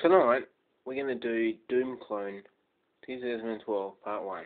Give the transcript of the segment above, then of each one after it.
Tonight, we're going to do Doomclone 2012 Part 1.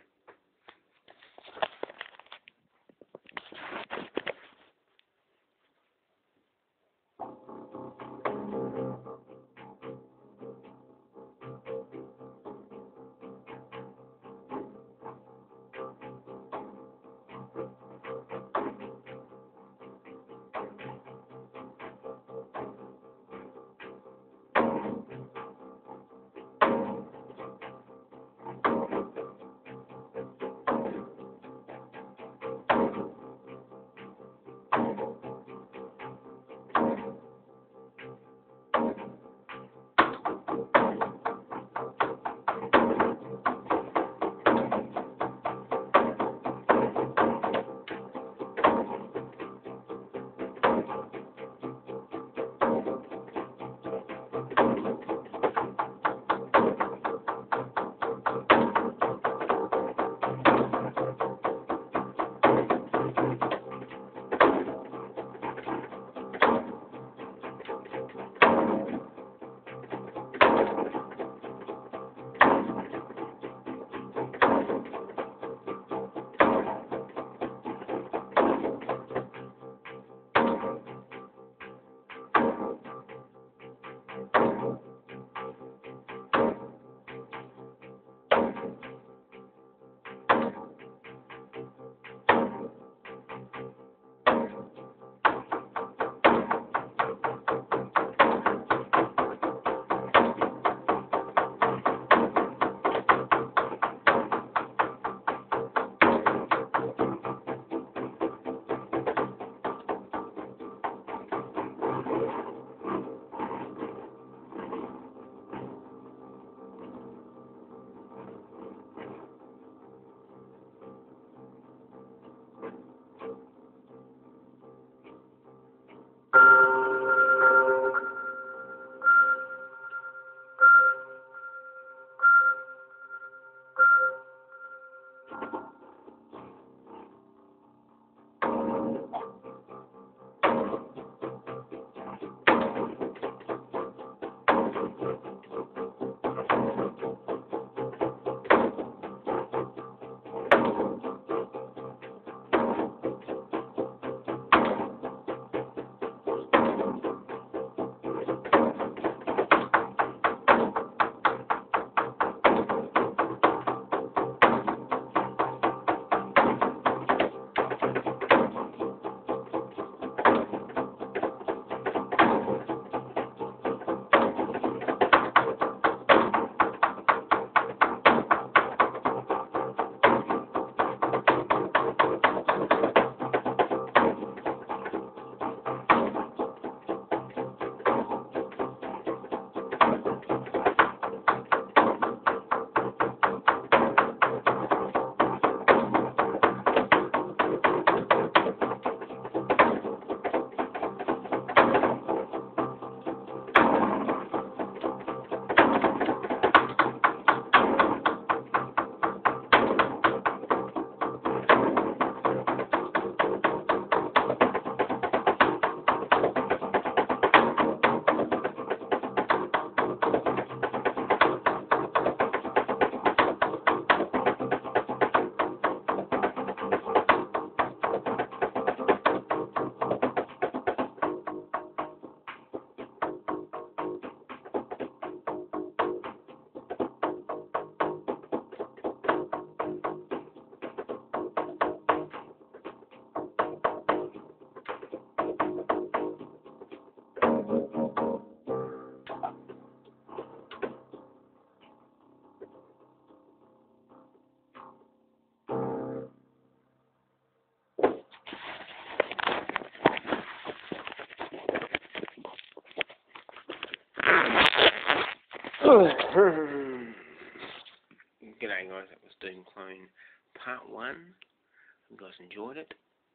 G'day guys, that was Doomclone Part 1. Hope you guys enjoyed it.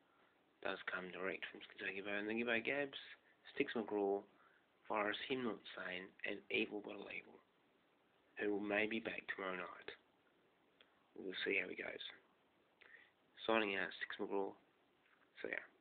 It does come direct from SKITTZOGIBBO and the Gibbo Gabs, Sticks McGraw, Virus Him Not Sane, and Evil But Evil, who may be back tomorrow night. We'll see how he goes. Signing out, Sticks McGraw. See ya.